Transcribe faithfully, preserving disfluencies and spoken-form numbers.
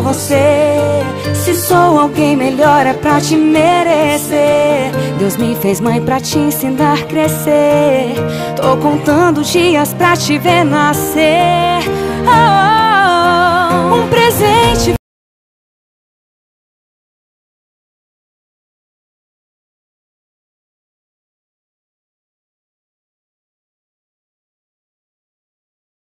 você. Se sou alguém melhor é pra te merecer. Deus me fez mãe pra te ensinar a crescer. Tô contando dias pra te ver nascer. Oh, oh, oh. Um presente